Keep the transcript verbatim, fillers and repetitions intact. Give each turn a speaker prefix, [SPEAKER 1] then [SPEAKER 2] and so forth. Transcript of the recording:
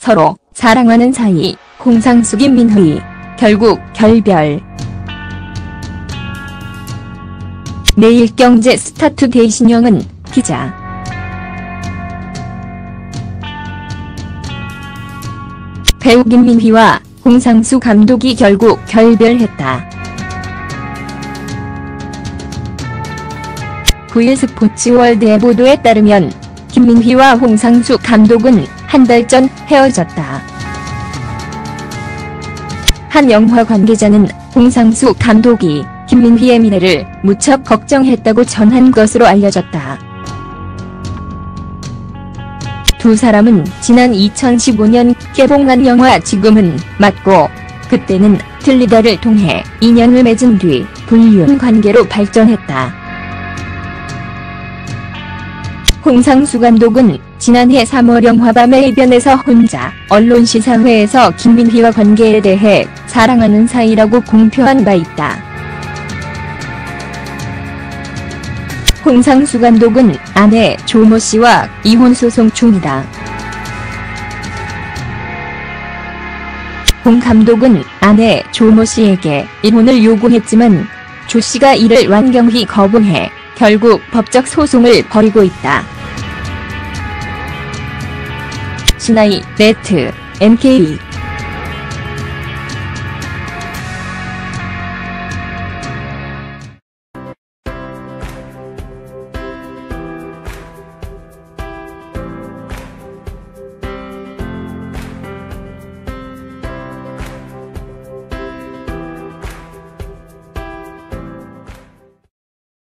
[SPEAKER 1] 서로 사랑하는 사이 홍상수 김민희 결국 결별. 매일경제 스타투데이 신영은 기자. 배우 김민희와 홍상수 감독이 결국 결별했다. 구일 스포츠월드의 보도에 따르면 김민희와 홍상수 감독은 한 달 전 헤어졌다. 한 영화 관계자는 홍상수 감독이 김민희의 미래를 무척 걱정했다고 전한 것으로 알려졌다. 두 사람은 지난 이천십오 년 개봉한 영화 지금은 맞고 그때는 틀리다를 통해 인연을 맺은 뒤 불륜 관계로 발전했다. 홍상수 감독은 지난해 삼월 영화 밤의 해변에서 혼자 언론 시사회에서 김민희와 관계에 대해 사랑하는 사이라고 공표한 바 있다. 홍상수 감독은 아내 조모 씨와 이혼 소송 중이다. 홍 감독은 아내 조모 씨에게 이혼을 요구했지만 조 씨가 이를 완경히 거부해 결국 법적 소송을 벌이고 있다. 신하이, 네트, 엠케이